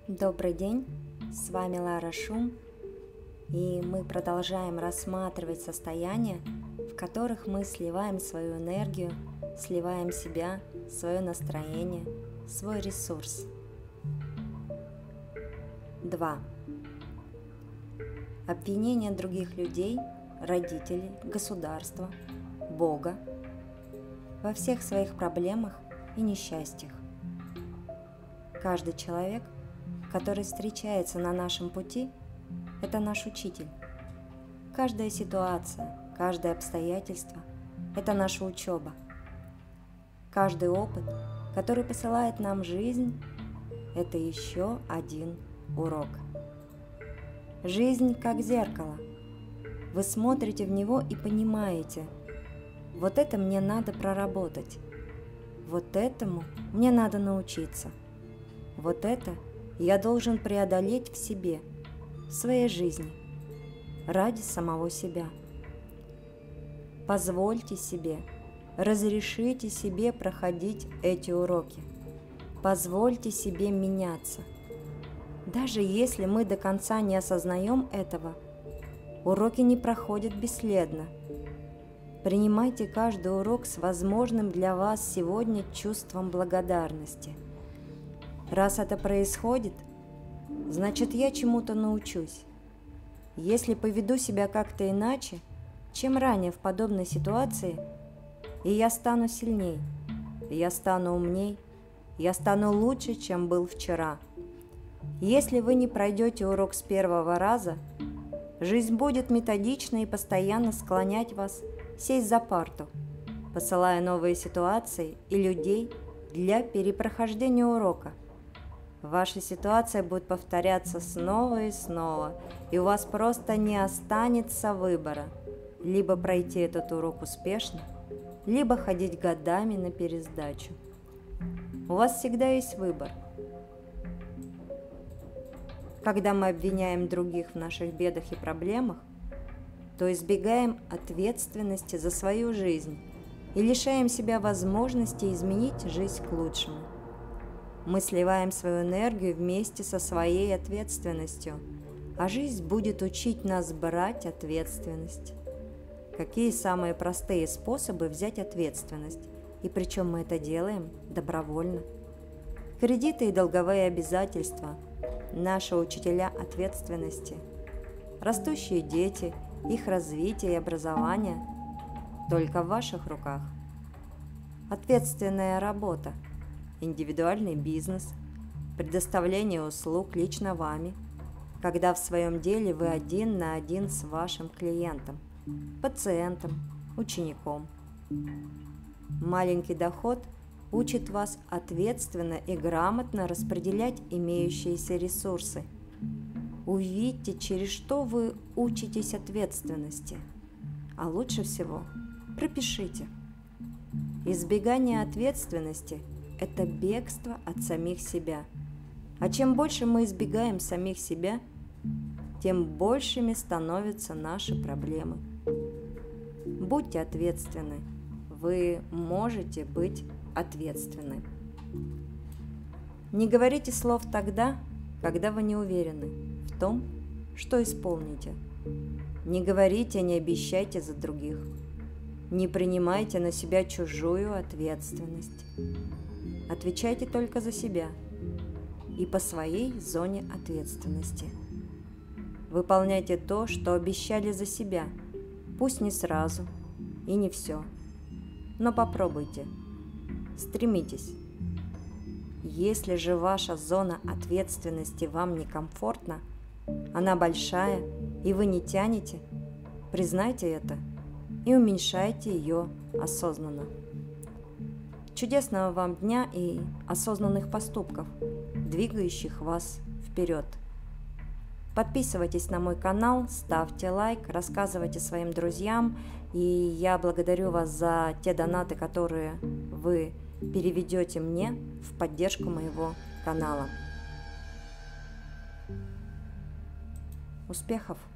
Добрый день, с вами Лара Шум, и мы продолжаем рассматривать состояния, в которых мы сливаем свою энергию, сливаем себя, свое настроение, свой ресурс. 2. Обвинение других людей, родителей, государства, Бога во всех своих проблемах и несчастьях. Каждый человек, который встречается на нашем пути, это наш учитель. Каждая ситуация, каждое обстоятельство – это наша учеба. Каждый опыт, который посылает нам жизнь, это еще один урок. Жизнь как зеркало. Вы смотрите в него и понимаете, вот это мне надо проработать, вот этому мне надо научиться, вот это я должен преодолеть в себе, в своей жизни, ради самого себя. Позвольте себе, разрешите себе проходить эти уроки. Позвольте себе меняться. Даже если мы до конца не осознаем этого, уроки не проходят бесследно. Принимайте каждый урок с возможным для вас сегодня чувством благодарности. Раз это происходит, значит, я чему-то научусь. Если поведу себя как-то иначе, чем ранее в подобной ситуации, и я стану сильней, я стану умней, я стану лучше, чем был вчера. Если вы не пройдете урок с первого раза, жизнь будет методично и постоянно склонять вас сесть за парту, посылая новые ситуации и людей для перепрохождения урока. Ваша ситуация будет повторяться снова и снова, и у вас просто не останется выбора: либо пройти этот урок успешно, либо ходить годами на пересдачу. У вас всегда есть выбор. Когда мы обвиняем других в наших бедах и проблемах, то избегаем ответственности за свою жизнь и лишаем себя возможности изменить жизнь к лучшему. Мы сливаем свою энергию вместе со своей ответственностью, а жизнь будет учить нас брать ответственность. Какие самые простые способы взять ответственность? И причем мы это делаем добровольно. Кредиты и долговые обязательства – наши учителя ответственности. Растущие дети, их развитие и образование только в ваших руках. Ответственная работа, индивидуальный бизнес, предоставление услуг лично вами, когда в своем деле вы один на один с вашим клиентом, пациентом, учеником. Маленький доход учит вас ответственно и грамотно распределять имеющиеся ресурсы. Увидьте, через что вы учитесь ответственности, а лучше всего пропишите. Избегание ответственности – это бегство от самих себя. А чем больше мы избегаем самих себя, тем большими становятся наши проблемы. Будьте ответственны. Вы можете быть ответственны. Не говорите слов тогда, когда вы не уверены в том, что исполните. Не говорите, не обещайте за других. Не принимайте на себя чужую ответственность. Отвечайте только за себя и по своей зоне ответственности. Выполняйте то, что обещали за себя, пусть не сразу и не все, но попробуйте, стремитесь. Если же ваша зона ответственности вам некомфортна, она большая и вы не тянете, признайте это и уменьшайте ее осознанно. Чудесного вам дня и осознанных поступков, двигающих вас вперед. Подписывайтесь на мой канал, ставьте лайк, рассказывайте своим друзьям, и я благодарю вас за те донаты, которые вы переведете мне в поддержку моего канала. Успехов!